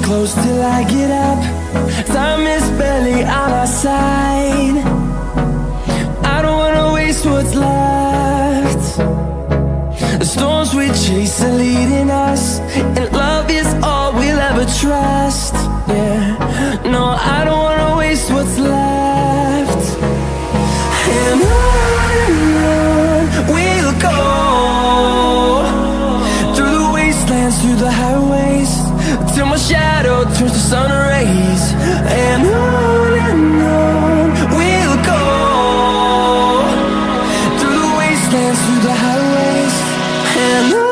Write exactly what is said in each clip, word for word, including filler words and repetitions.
close till I get up. Time is barely on our side. I don't wanna waste what's left. The storms we chase are leading us, and love is all we'll ever trust. Yeah, no, I don't wanna waste what's left. And on and on we'll go, through the wastelands, through the highways, till my shadow turns to sun rays. And on and on we'll go, through the wastelands, through the highways, and on.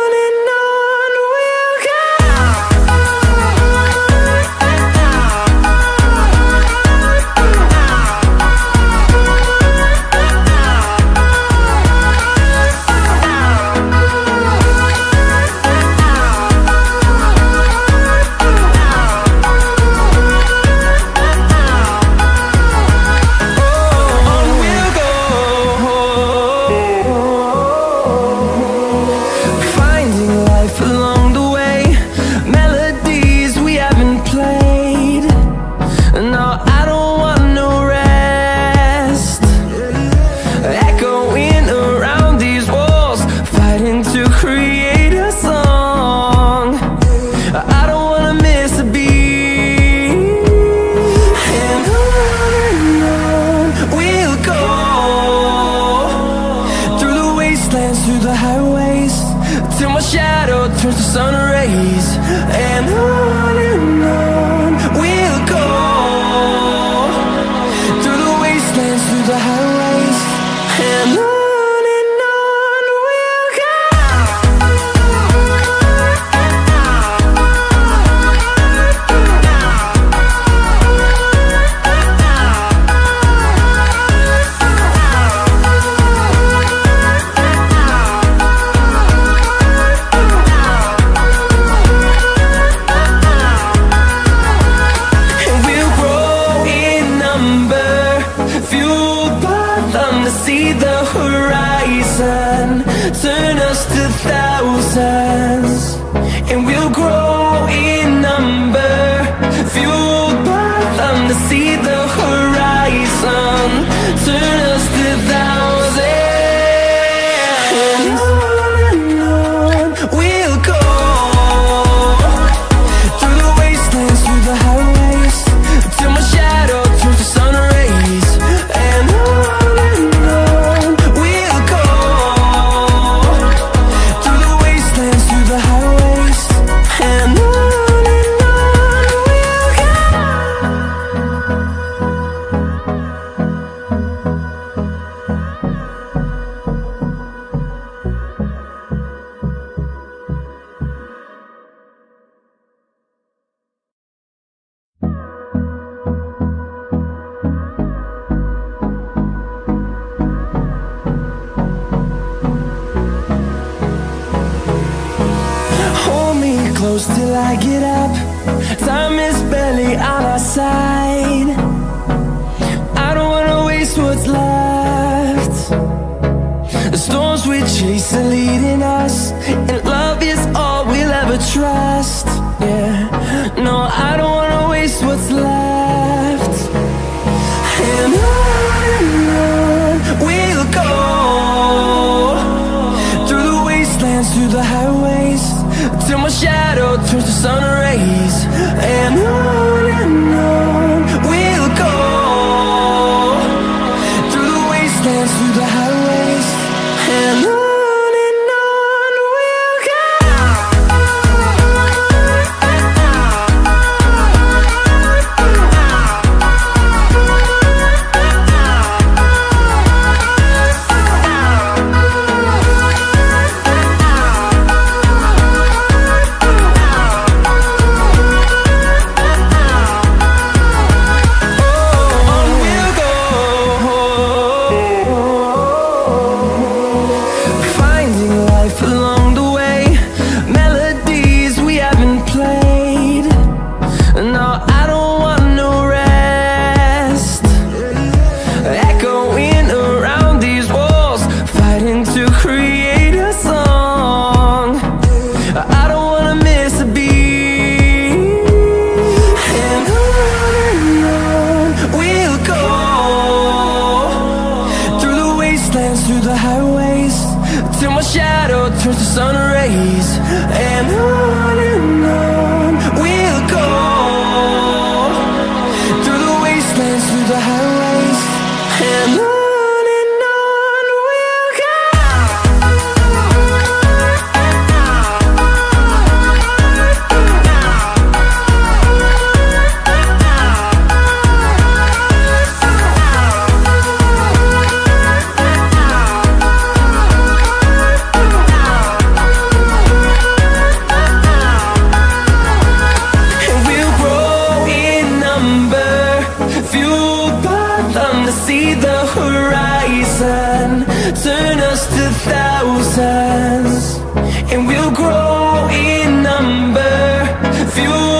Close till I get up. Time is barely on our side. I don't wanna waste what's left. The storms we chase are leading us, and love is all we'll ever trust. Yeah, no, I don't wanna waste what's left. And on and on we'll go, through the wastelands, through the highways, till my shadow turns to sun rays. And on and on we'll go, through the wastelands, through the highways, and on and on we'll go. through the highways, till my shadow turns to sun rays. And on and on we'll go, through the wastelands, through the highways. And on see the horizon, turn us to thousands, and we'll grow in number, fuel